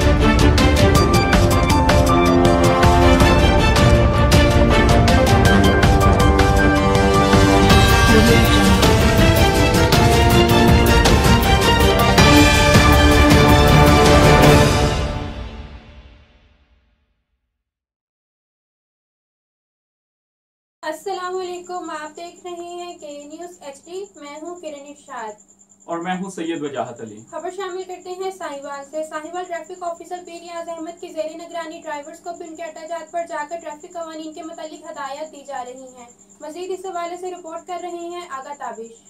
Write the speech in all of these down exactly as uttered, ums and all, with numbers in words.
السلام علیکم، آپ دیکھ رہے ہیں کے نیوز ایچ ڈی۔ میں ہوں کرن ارشاد اور میں ہوں سید وجاہت علی۔ خبر شامل کرتے ہیں ساہیوال سے۔ ساہیوال ٹریفک آفیسر پی ریاض احمد کی زیر نگرانی ڈرائیورز کو بھی ان کے احتجاج پر جا کر ٹریفک قوانین کے متعلق ہدایات دی جا رہی ہیں۔ مزید اس حوالے سے رپورٹ کر رہے ہیں آغا تابش۔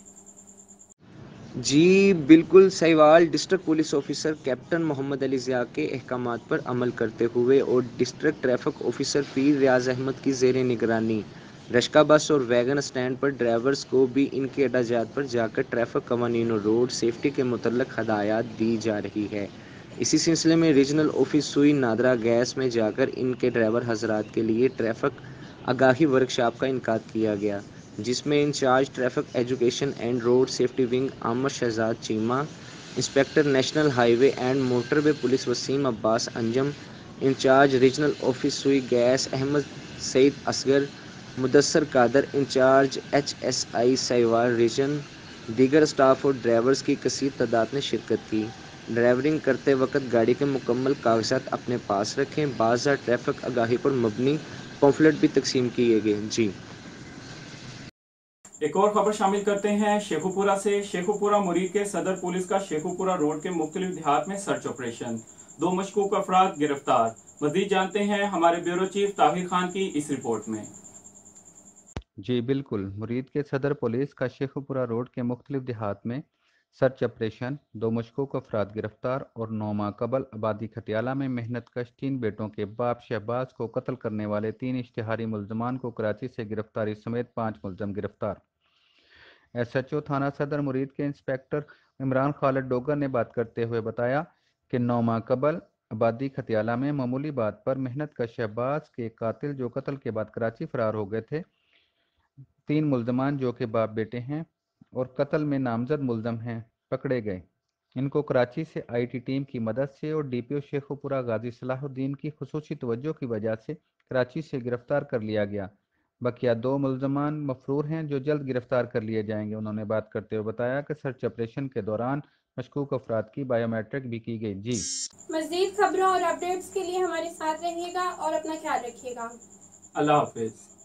جی بالکل، Sahiwal district police officer captain Muhammad Ali Zia کے احکامات پر عمل کرتے ہوئے اور district traffic officer Pir Riaz Ahmad کی زیر نگرانی رشکا بس اور ویگن اسٹینڈ پر ڈرائیورز کو بھی ان کے احتجاجات پر جا کر ٹریفک قوانین اور روڈ سیفٹی کے متعلق ہدایات دی جا رہی ہے۔ اسی سلسلے میں ریجنل آفس سوئی نادرا گیس میں جا کر ان کے ڈرائیور حضرات کے لیے ٹریفک آگاہی ورکشاپ کا انعقاد کیا گیا، جس میں incharge traffic education and road safety wing Ahmad Shahzad Cheema, inspector national highway and motorway police Waseem Abbas Anjum, incharge regional office Sui gas Ahmad Saeed Asghar, Mudassar Qadir, incharge H S I Sahiwal region, دیگر اسٹاف اور ڈرائیورز کی کثیر تعداد نے شرکت کی۔ ڈرائیورنگ کرتے وقت گاڑی کے مکمل کاغذات اپنے پاس رکھیں۔ بعض ٹریفک آگاہی پر مبنی پمفلٹ بھی تقسیم کیے گئے۔ جی ایک اور خبر شامل کرتے ہیں شیخو پورہ سے۔ شیخو پورہ مرید کے صدر پولیس کا شیخو پورہ روڈ کے مختلف دیہات میں سرچ آپریشن، دو مشکوک افراد گرفتار۔ مزید جانتے ہیں ہمارے بیورو چیف طاہر خان کی اس رپورٹ میں۔ جی بالکل، مرید کے صدر پولیس کا شیخو پورہ روڈ کے مختلف دیہات میں سرچ آپریشن، دو مشکوک افراد گرفتار اور نو ماہ قبل آبادی کھٹیالہ میں محنت کش تین بیٹوں کے باپ شہباز کو قتل کرنے والے تین اشتہاری ملزمان کو کراچی سے گرفتاری سمیت پانچ ملزم گرفتار۔ ایس ایچ او تھانہ صدر مرید کے انسپکٹر عمران خالد ڈوگر نے بات کرتے ہوئے بتایا کہ نو ماہ قبل آبادی کھٹیالہ میں معمولی بات پر محنت کش شہباز کے قاتل جو قتل کے بعد کراچی فرار ہو گئے تھے، تین ملزمان جو کہ باپ بیٹے ہیں اور قتل میں نامزد ملزم ہیں، پکڑے گئے۔ ان کو کراچی سے آئی ٹی ٹیم کی مدد سے اور ڈی پی او شیخو پورہ غازی صلاح الدین کی خصوصی توجہ کی وجہ سے کراچی سے گرفتار کر لیا گیا۔ بقیہ دو ملزمان مفرور ہیں جو جلد گرفتار کر لیے جائیں گے۔ انہوں نے بات کرتے ہوئے بتایا کہ سرچ آپریشن کے دوران مشکوک افراد کی بائیو میٹرک بھی کی گئی۔ جی مزید خبروں اور اپڈیٹس کے لیے ہمارے ساتھ رہیے گا اور اپنا خیال رکھیے گا۔ اللہ حافظ۔